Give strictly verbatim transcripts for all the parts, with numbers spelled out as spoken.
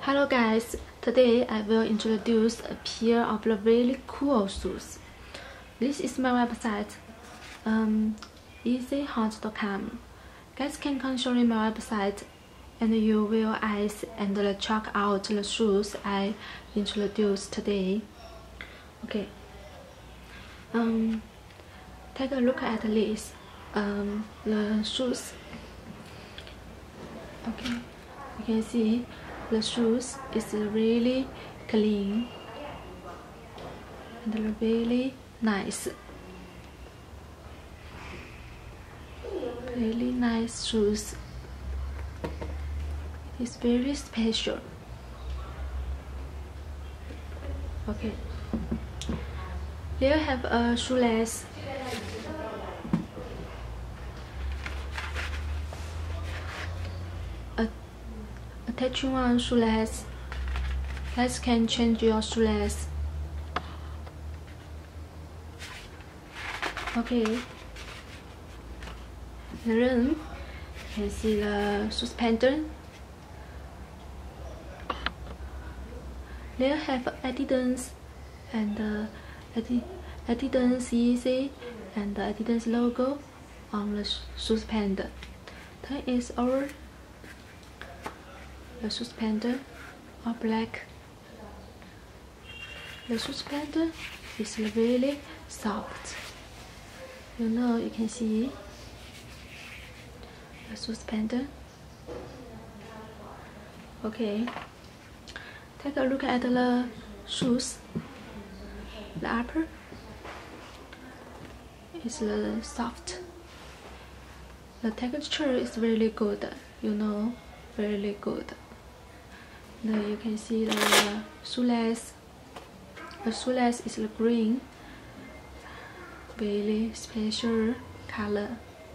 Hello guys, today I will introduce a pair of really cool shoes. This is my website, um, easy hunt dot com. Guys can control my website and you will eyes and check out the shoes I introduced today. Okay. Um, take a look at this. Um, the shoes. Okay, you can see the shoes is really clean and really nice. Really nice shoes. It's very special. Okay. Here I have a shoelace. Attaching one shoelace. Guys can change your shoelace. Okay. Then you can see the suspender. There have Adidas and uh, Adi Adidas Easy and Adidas logo on the suspender. That is our the suspender are black. The suspender is really soft. You know, you can see the suspender. Okay, take a look at the shoes. The upper is uh, soft. The texture is really good. You know, really good. Now you can see the shoelace. The shoelace is the green, really special color.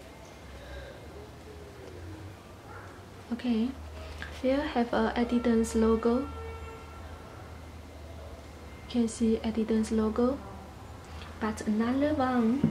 Okay, here I have a Adidas logo. You can see Adidas logo, but another one.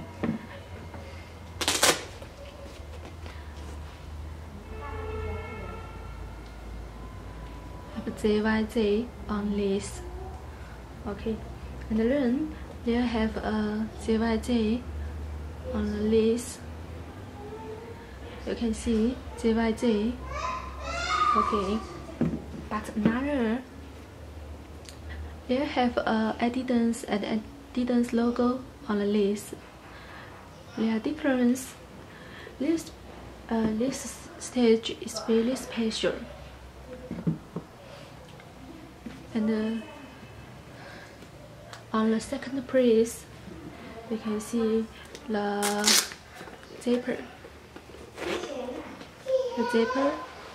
J Y J on this. Okay, and then they have a J Y J on this. You can see J Y J. Okay, but another they have a Adidas and Adidas logo on this. Their difference. This uh, this stage is really special. And uh, on the second place, we can see the zipper. The zipper.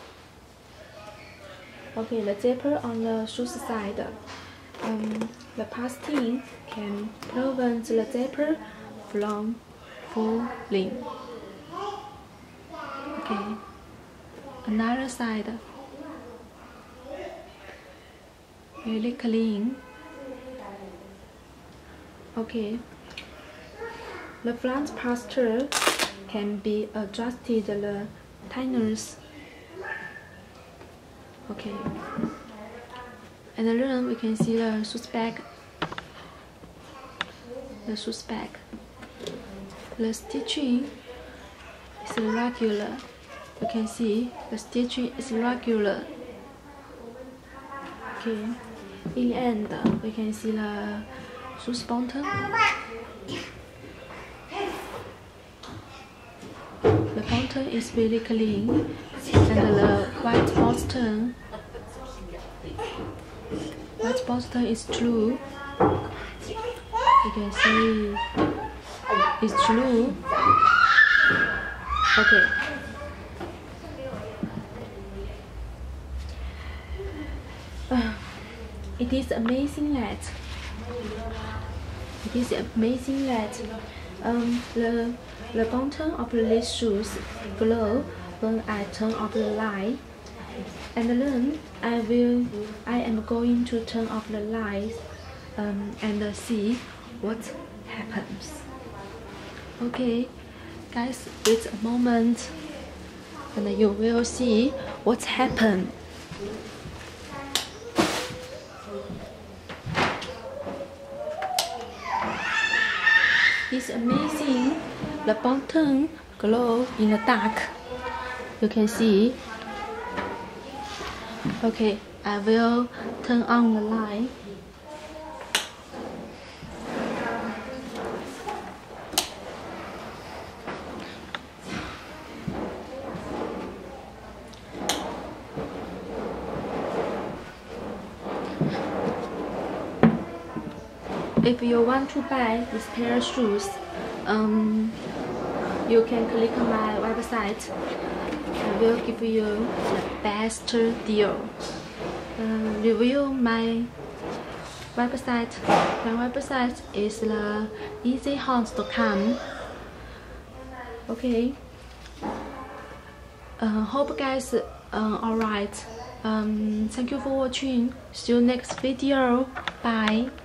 Okay, the zipper on the shoes side. Um, the pasting can prevent the zipper from falling. Okay, another side. Really clean. Okay, the front posture can be adjusted the tightness. Okay, and then we can see the shoes bag. The shoes bag. The stitching is regular. You can see the stitching is regular. Okay. In the end, we can see the shoes button. The button is really clean, and the white button, white button is true. You can see it's true. Okay. Uh, It is amazing that it is amazing that um, the the bottom of these shoes glow when I turn off the light, and then I will I am going to turn off the light um, and see what happens. Okay, guys, wait a moment, and you will see what happened. It's amazing. The button glow in the dark. You can see. Okay, I will turn on the light. If you want to buy this pair of shoes, um, you can click on my website. I will give you the best deal. Uh, review my website. My website is the easy house dot com. Okay. Uh, hope guys uh, alright. Um, thank you for watching. See you next video. Bye.